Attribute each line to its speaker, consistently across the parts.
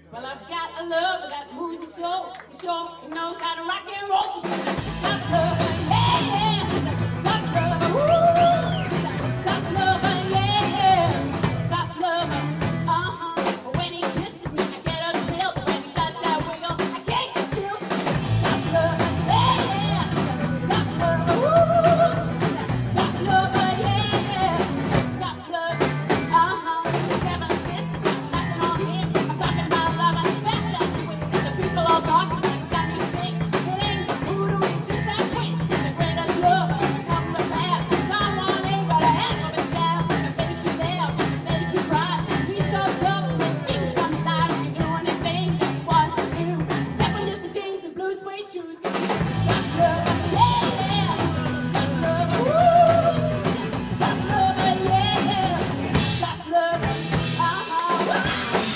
Speaker 1: Well, I've got a lover that moves and shows. He sure he knows how to rock and roll. Top lover, yeah, yeah. Top lover, woo. Top lover, yeah, yeah. Top lover, uh-huh. When he kisses me, I get a thrill. When he does that wiggle, I can't get still. Top lover, yeah, yeah. Top lover, woo. Top lover, yeah, yeah. Top lover, uh-huh. Seven kisses, I'm knocking on him. I'm talking about love and affection. The people all talking about it's got me sick. Feeling voodoo, just that twist. The greatest love comes from the past. Someone ain't got a hand of his past. The make you laugh, the make you cry. He's so tough, things come alive. You do anything that he wants to do. Step on Mr. James's blue suede shoes. Top lover, yeah, yeah. Top lover, woo. Top lover, yeah, yeah. Top lover, uh-huh.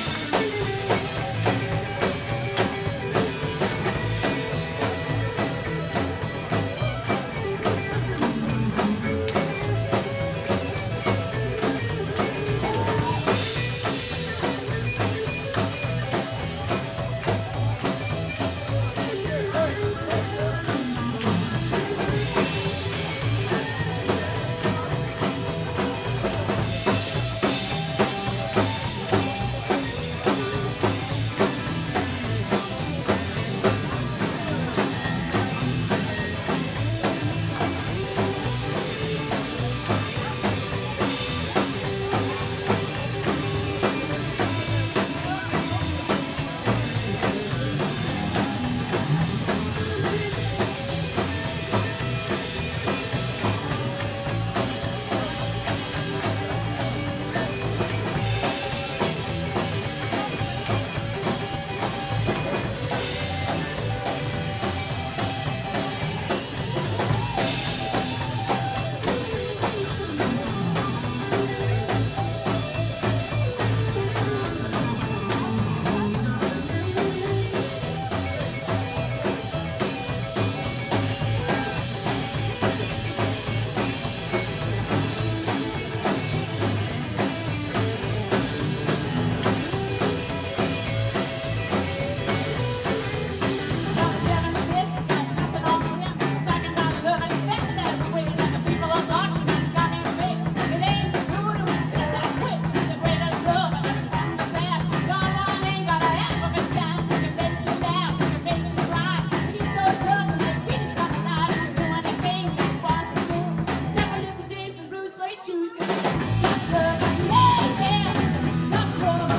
Speaker 1: Choose. Top lover, yeah, yeah. Top lover,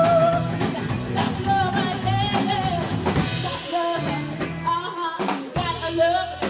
Speaker 1: woo. Top lover, yeah, yeah. Top lover, uh-huh. Got a love.